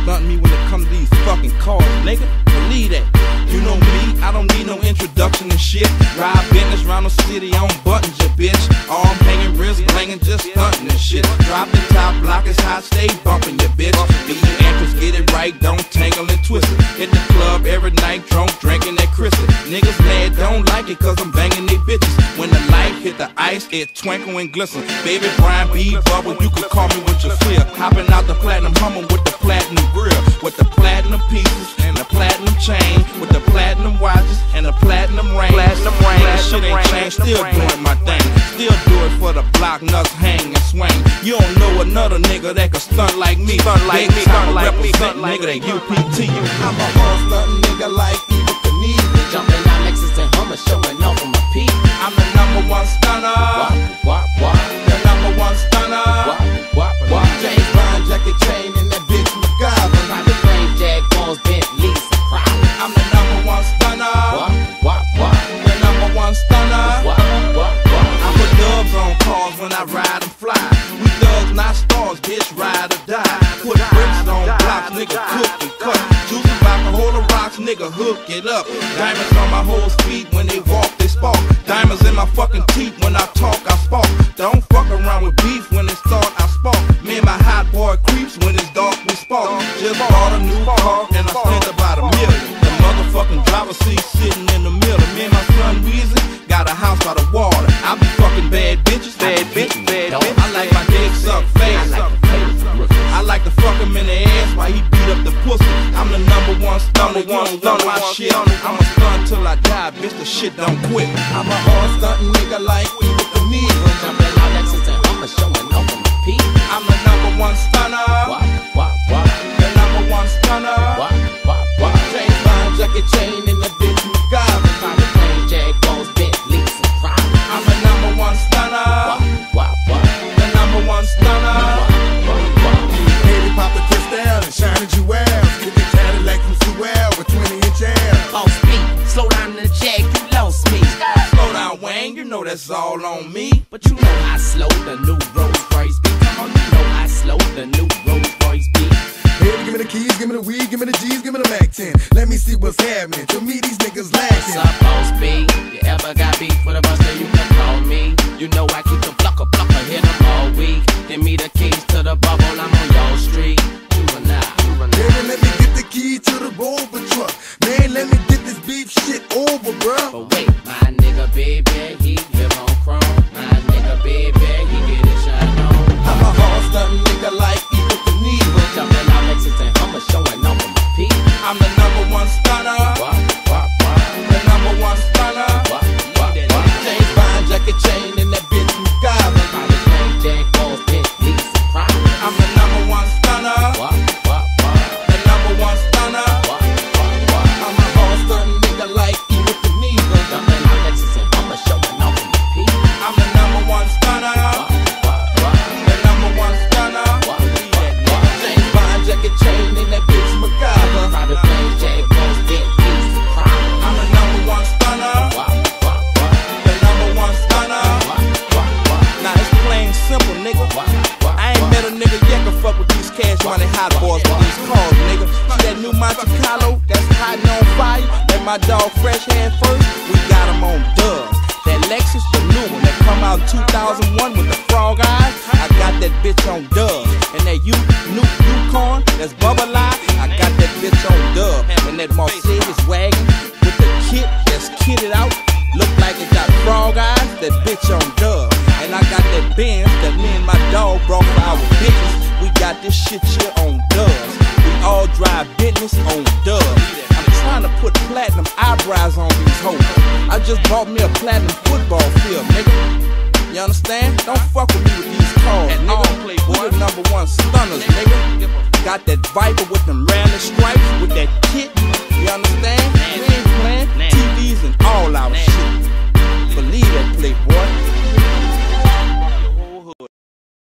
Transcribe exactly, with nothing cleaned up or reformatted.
stunting me when it comes to these fucking cars, nigga. Believe that. You know me, I don't need no introduction and shit. Ride business round the city on buttons, ya bitch. Arm hanging, wrist blinging, just stunting and shit. Drop the top, block is hot, stay bumping, ya bitch. Be you anxious, get it right, don't tangle and twist it. Hit the club every night, drunk, drinking that crystal. Niggas mad, don't like it, cause I'm banging they bitches. When the light hit the ice, it twinkle and glisten. Baby Brian B. Bubble, you can call me with your flip. Hopping out the platinum Hummer with the platinum grill. With the platinum pieces and the platinum chain. With the platinum watches and the platinum ring. Platinum ring, that shit ain't changed, still doing my thing. Still do it for the block, nuts hang and swing. You don't know another nigga that can stunt like me. Stunt like me, stunt like me, stunt like nigga that U P T. I'm a hard stuntin' nigga like Eva Knievel. Jumping out Lexus and Hummer, showing off on my peak. I'm the number one stunner. Wop, wop, wop. The number one stunner. Wop, wop, wop. James Bond jacket chain and that bitch MacGyver. Private plane, Jaguars, Bentleys, and private. I'm the number one stunner. Wop, wop, wop. The number one stunner. Wop, wop, wop. I put dubs on cars when I ride and fly. We thugs, not stars, bitch, ride or die. Put bricks on blocks, nigga, cook and cut. Juicy vodka, hold the rocks, nigga, hook it up. Diamonds on my hoes' feet when they walk, they spark. Diamonds in my fucking teeth when I talk, I spark. Don't fuck around with beef when it start, I spark. Me and my hot boy creeps when it's dark, we spark. Just bought a new car and I spent about a million. The motherfucking driver seat sitting in the middle. Me and my son Weezy got a house by the water. I be fucking bad bitches, bad bitches, bad bitches. I like my dick suck face. I like to fuck him in the ass while he beat up the pussy. I'm the number one stunner, you don't want my shit. I'ma stun till I die, bitch, the shit don't quit. I'm a hard stuntin' nigga like Eva Knievel. Jumping out Lexus and Hummer, showing off on my peak. I'm the number one stunner. Wop, wop, wop. The number one stunner. Wop, wop, wop. James Bond jacket chain and that bitch MacGyver. Private plane, Jaguars, Bentleys, and private. I'm the number one stunner. Wop, wop, wop. The number one stunner. Baby, pop the crystal and shining jewels. Get the Cadillac from Sewell with twenty inch air. Boss beat, slow down in the jag, you lost me. Slow down, Wayne, you know that's all on me. But you know I slow the new Rolls Royce beat. Come on, you know I slow the new Rolls Royce beat. Baby, give me the keys, give me the weed, give me the G's, give me the Mac ten. Let me see what's happening. To me, these niggas What's lacking. up, boss beat? You ever got beef with a buster, you can call me. You know I keep the blocker, blocker, hit them all week. Give me the keys to the bubble, I'm on your street. Juvenile, juvenile. Baby, let me get the key to the Rover truck. Man, let me get this beef shit over, bruh. But wait, my nigga baby, he live on chrome. My nigga baby, he get his shine on. I'm a hard stuntin' nigga like Eva Knievel. Jumping out Lexus and Hummer, showing off on my peak. I'm the number one stunner. Wop, wop, wop. The number one stunner. Wop, wop, wop. James Bond jacket chain and that bitch MacGyver. Private plane, Jaguars, Bentleys, and private. I'm the number one stunner. Wop, wop, wop. The number one stunner. Wop, wop, wop. I'm a hard stuntin' nigga like Eva Knievel. Jumping out Lexus and Hummer, showing off on my peak. I'm the number one stunner. Wop, wop, wop. The number one stunner. Wop, wop, wop. James Bond jacket chain and that bitch MacGyver. Private plane, Jaguars, Bentleys, and private. I'm the number one stunner. Wop, wop, wop. The number one stunner. Wop, wop, wop. Now it's plain simple, nigga. Wop, wop, I ain't met a nigga yet can fuck with these cash money hot boys with these cars, nigga. See that new Monte Carlo that's hot and on fire? That my dog Fresh had first? We got him on dubs. That Lexus, the new one that come out in two thousand one with the frog eyes, I got that bitch on dubs. And that U, new Yukon, that's bubble eye, I got that bitch on dub. And that Mercedes wagon with the kit that's kitted out, look like it got frog eyes, that bitch on dub. And I got that Benz that me and my dog brought for our bitches. We got this shit here on dubs. We all drive business on dubs. I'm trying to put platinum eyebrows on these hoes. I just bought me a platinum football field, nigga. You understand? Don't fuck with me with these cars, nigga. We the number one stunners, nigga. Got that Viper with them random stripes, with that kit. You understand? We ain't playing T Vs and all our shit. Believe that, playboy.